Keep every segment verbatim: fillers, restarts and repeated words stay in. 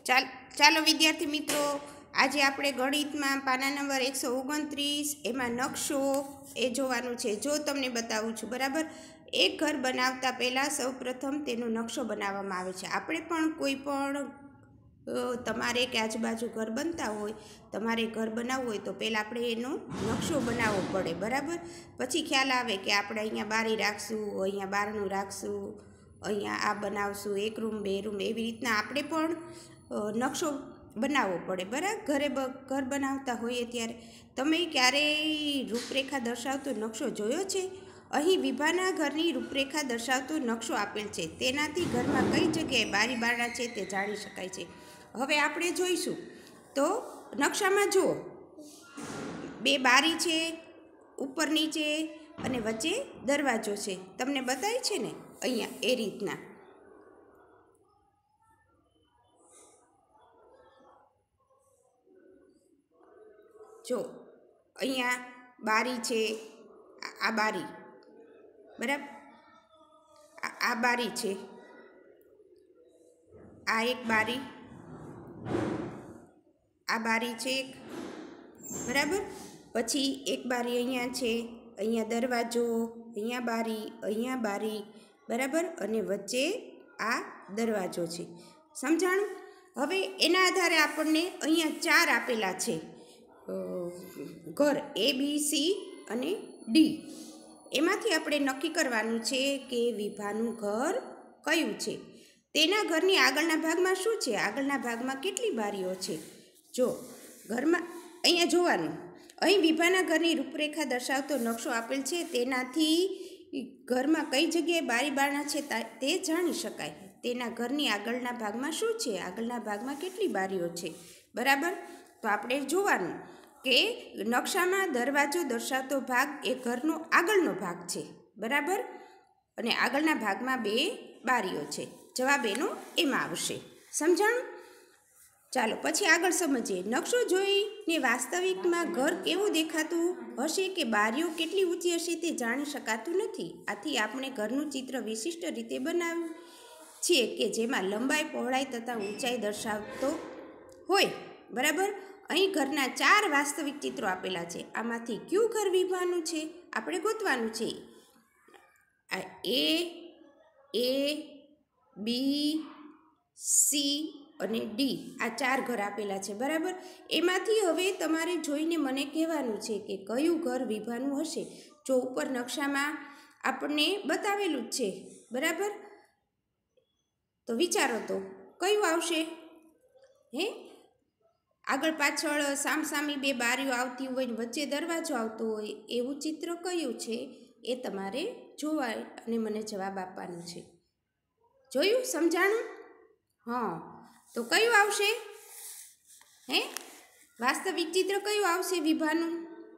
ચાલ ચાલો વિદ્યાર્થી મિત્રો, આજે આપણે ગણિતમાં પાના નંબર એકસો ઓગણત્રીસ એમાં નકશો એ જોવાનું છે. જો તમને બતાવું છું, બરાબર. એક ઘર બનાવતા પહેલાં સૌ પ્રથમ તેનો નકશો બનાવવામાં આવે છે. આપણે પણ કોઈ પણ તમારે કે આજુબાજુ ઘર બનતા હોય, તમારે ઘર બનાવવું હોય તો પહેલાં આપણે એનો નકશો બનાવવો પડે, બરાબર. પછી ખ્યાલ આવે કે આપણે અહીંયા બારી રાખશું, અહીંયા બારણું રાખશું, અહીંયા આ બનાવશું, એક રૂમ બે રૂમ, એવી રીતના આપણે પણ નકશો બનાવવો પડે, બરાબર. ઘરે ઘર બનાવતા હોઈએ ત્યારે તમે ક્યારેય રૂપરેખા દર્શાવતો નકશો જોયો છે? અહીં વિભાના ઘરની રૂપરેખા દર્શાવતો નકશો આપેલ છે. તેનાથી ઘરમાં કઈ જગ્યાએ બારી બારણા છે તે જાણી શકાય છે. હવે આપણે જોઈશું તો નકશામાં જુઓ, બે બારી છે, ઉપર નીચે અને વચ્ચે દરવાજો છે. તમને બતાવી છે ને અહીંયા એ રીતના. જો અહીંયા બારી છે, આ બારી, બરાબર. આ બારી છે, આ એક બારી, આ બારી છે એક, બરાબર. પછી એક બારી અહીંયા છે, અહીંયા દરવાજો, અહીંયા બારી, અહીંયા બારી, બરાબર. અને વચ્ચે આ દરવાજો છે. સમજાણું? હવે એના આધારે આપણને અહીંયા ચાર આપેલા છે ઘર, એ બી સી અને ડી. એમાંથી આપણે નક્કી કરવાનું છે કે વિભાનું ઘર કયું છે. તેના ઘરની આગળના ભાગમાં શું છે? આગળના ભાગમાં કેટલી બારીઓ છે? જો ઘરમાં અહીંયા જોવાનું, અહીં વિભાના ઘરની રૂપરેખા દર્શાવતો નકશો આપેલ છે. તેનાથી ઘરમાં કઈ જગ્યાએ બારી બારણા છે તે જાણી શકાય. તેના ઘરની આગળના ભાગમાં શું છે? આગળના ભાગમાં કેટલી બારીઓ છે, બરાબર. તો આપણે જોવાનું કે નકશામાં દરવાજો દર્શાવતો ભાગ એ ઘરનો આગળનો ભાગ છે, બરાબર. અને આગળના ભાગમાં બે બારીઓ છે. જવાબ એનો એમાં આવશે. સમજાણું? ચાલો પછી આગળ સમજીએ. નકશો જોઈને વાસ્તવિકમાં ઘર કેવું દેખાતું હશે કે બારીઓ કેટલી ઊંચી હશે તે જાણી શકાતું નથી. આથી આપણે ઘરનું ચિત્ર વિશિષ્ટ રીતે બનાવીએ છીએ કે જેમાં લંબાઈ, પહોળાઈ તથા ઊંચાઈ દર્શાવતો હોય, બરાબર. અહીં ઘરના ચાર વાસ્તવિક ચિત્રો આપેલા છે. આમાંથી કયું ઘર વિભાનું છે આપણે ગોતવાનું છે. આ એ એ બી સી અને ડી, આ ચાર ઘર આપેલા છે, બરાબર. એમાંથી હવે તમારે જોઈને મને કહેવાનું છે કે કયું ઘર વિભાનું હશે. જો ઉપર નકશામાં આપણને બતાવેલું જ છે, બરાબર. તો વિચારો તો કયું આવશે? હે, આગળ પાછળ સામસામી બે બારીઓ આવતી હોય, વચ્ચે દરવાજો આવતો હોય, એવું ચિત્ર કયું છે એ તમારે જોવા અને મને જવાબ આપવાનો છે. જોયું? સમજાણું? હા, તો કયું આવશે? હે, વાસ્તવિક ચિત્ર કયું આવશે વિભાનું?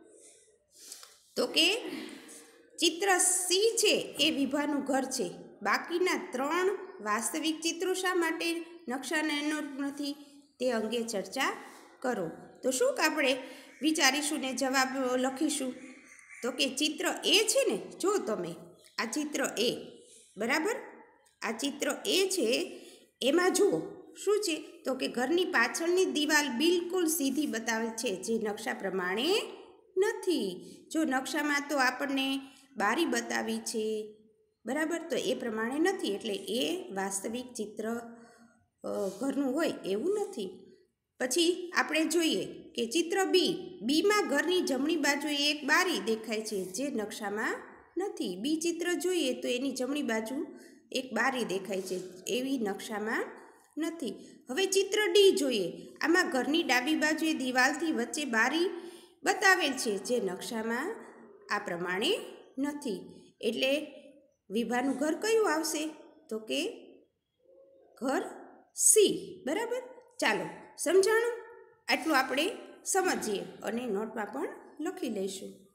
તો કે ચિત્ર સી છે એ વિભાનું ઘર છે. બાકીના ત્રણ વાસ્તવિક ચિત્રો શા માટે નકશાને અનુરૂપ નથી તે અંગે ચર્ચા કરો. તો શું આપણે વિચારીશું ને જવાબ લખીશું. તો કે ચિત્ર એ છે ને, જો તમે આ ચિત્ર એ, બરાબર, આ ચિત્ર એ છે, એમાં જુઓ શું છે. તો કે ઘરની પાછળની દિવાલ બિલકુલ સીધી બતાવેલ છે, જે નકશા પ્રમાણે નથી. જો નકશામાં તો આપણને બારી બતાવી છે, બરાબર, તો એ પ્રમાણે નથી. એટલે એ વાસ્તવિક ચિત્ર ઘરનું હોય એવું નથી. પછી આપણે જોઈએ કે ચિત્ર બી, બીમાં ઘરની જમણી બાજુએ એક બારી દેખાય છે જે નકશામાં નથી. બી ચિત્ર જોઈએ તો એની જમણી બાજુ એક બારી દેખાય છે, એવી નકશામાં નથી. હવે ચિત્ર ડી જોઈએ. આમાં ઘરની ડાબી બાજુએ દિવાલથી વચ્ચે બારી બતાવેલ છે, જે નકશામાં આ પ્રમાણે નથી. એટલે વિભાનું ઘર કયું આવશે? તો કે ઘર સી, બરાબર. ચાલો સમજાણું? આટલું આપણે સમજીએ અને નોટમાં પણ લખી લઈશું.